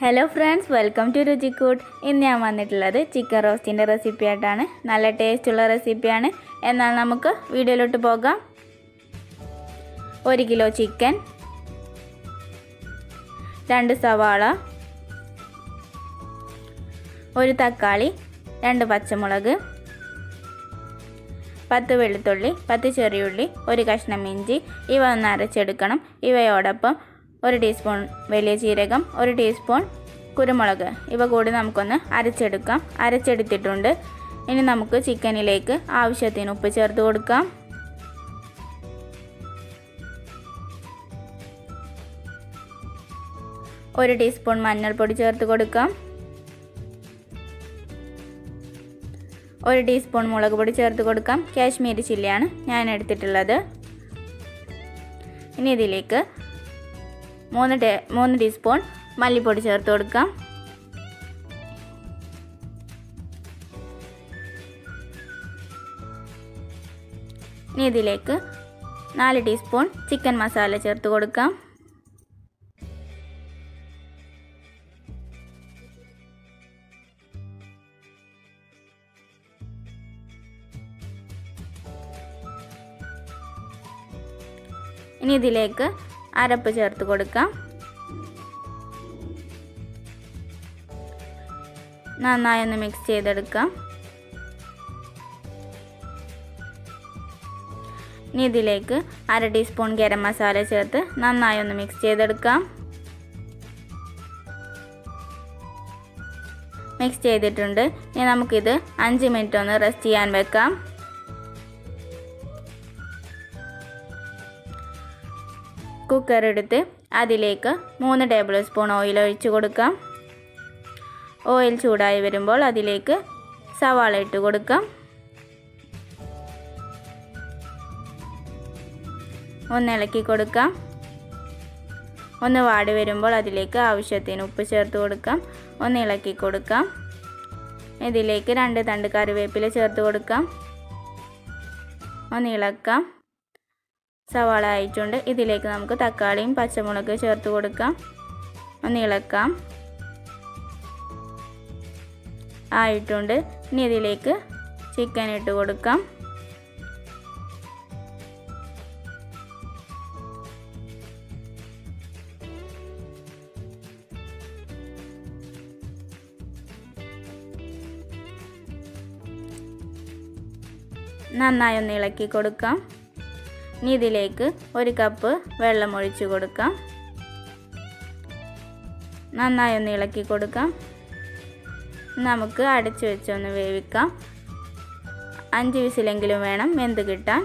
Hello friends, welcome to Ruchikoottu. ഇന്ന് ഞാൻ വന്നിട്ടുള്ളത് ചിക്കൻ റോസ്റ്റിൻ്റെ റെസിപ്പി ആയിട്ടാണ്. നല്ല ടേസ്റ്റുള്ള റെസിപ്പിയാണ്. എന്നാൽ നമുക്ക് വീഡിയോയിലോട്ട് പോകാം. 1 കിലോ ചിക്കൻ, 2 സവാള, 1 തക്കാളി, 2 പച്ചമുളക്, 10 വെളുത്തുള്ളി, 10 ചെറിയുള്ളി, 1 കഷ്ണം ഇഞ്ചി. ഇവ ഒന്ന് അരച്ചെടുക്കണം. ഇവയോടൊപ്പം 1 ടീസ്പൂൺ വലിയ ജീരകം, 1 ടീസ്പൂൺ കുരുമുളക്, ഇവ കൂടി നമുക്കൊന്ന് അരച്ചെടുക്കാം. അരച്ചെടുത്തിട്ടുണ്ട്. ഇനി നമുക്ക് ചിക്കനിലേക്ക് ആവശ്യത്തിന് ഉപ്പ് ചേർത്ത് കൊടുക്കാം. ഒരു ടീസ്പൂൺ മഞ്ഞൾപ്പൊടി ചേർത്ത് കൊടുക്കാം. 1 ടീസ്പൂൺ മുളക് പൊടി ചേർത്ത് കൊടുക്കാം. കാശ്മീരി ചില്ലിയാണ് ഞാൻ എടുത്തിട്ടുള്ളത്. ഇനി ഇതിലേക്ക് 3 ടീസ്പൂൺ മല്ലിപ്പൊടി ചേർത്ത് കൊടുക്കാം. ഇനി ഇതിലേക്ക് 4 ടീസ്പൂൺ ചിക്കൻ മസാല ചേർത്ത് കൊടുക്കാം. ഇനി ഇതിലേക്ക് അരപ്പ് ചേർത്ത് കൊടുക്കാം. നന്നായി ഒന്ന് മിക്സ് ചെയ്തെടുക്കാം. ഇനി ഇതിലേക്ക് 1/2 ടീസ്പൂൺ ഗരം മസാല ചേർത്ത് നന്നായി ഒന്ന് മിക്സ് ചെയ്തെടുക്കാം. മിക്സ് ചെയ്തിട്ടുണ്ട്. ഇനി നമുക്കിത് 5 മിനിറ്റ് ഒന്ന് റെസ്റ്റ് ചെയ്യാൻ വെക്കാം. കുക്കർ എടുത്ത് അതിലേക്ക് 3 ടേബിൾ സ്പൂൺ ഓയിൽ ഒഴിച്ചു കൊടുക്കാം. ഓയിൽ ചൂടായി വരുമ്പോൾ അതിലേക്ക് സവാള ഇട്ട് കൊടുക്കാം. ഒന്ന് ഇളക്കി കൊടുക്കാം. ഒന്ന് വാടി വരുമ്പോൾ അതിലേക്ക് ആവശ്യത്തിന് ഉപ്പ് ചേർത്ത് കൊടുക്കാം. ഒന്ന് ഇളക്കി കൊടുക്കാം. ഇതിലേക്ക് 2 തണ്ട് കറിവേപ്പില ചേർത്ത് കൊടുക്കാം. ഒന്ന് ഇളക്കാം. സവാള ആയിട്ടുണ്ട്. ഇതിലേക്ക് നമുക്ക് തക്കാളിയും പച്ചമുളക് ചേർത്ത് കൊടുക്കാം. ഒന്ന് ഇളക്കാം. ആയിട്ടുണ്ട്. ഇനി ഇതിലേക്ക് ചിക്കൻ ഇട്ട് കൊടുക്കാം. നന്നായി ഒന്ന് ഇളക്കി കൊടുക്കാം. ഇനി ഇതിലേക്ക് 1 കപ്പ് വെള്ളം ഒഴിച്ചു കൊടുക്കാം. നന്നായി ഒന്ന് ഇളക്കി കൊടുക്കാം. നമുക്ക് അടച്ചു വെച്ചൊന്ന് വേവിക്കാം. 5 വിസിലെങ്കിലും വേണം വെന്ത് കിട്ടാൻ.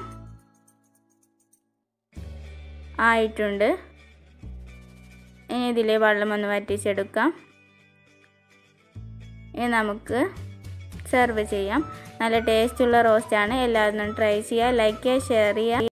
ആയിട്ടുണ്ട്. ഇനി ഇതിലെ വെള്ളം ഒന്ന് വറ്റിച്ചെടുക്കാം. ഇനി നമുക്ക് സെർവ് ചെയ്യാം. നല്ല ടേസ്റ്റുള്ള റോസ്റ്റാണ്. എല്ലാവരും ട്രൈ ചെയ്യുക. ലൈക്ക് ചെയ്യുക, ഷെയർ ചെയ്യുക.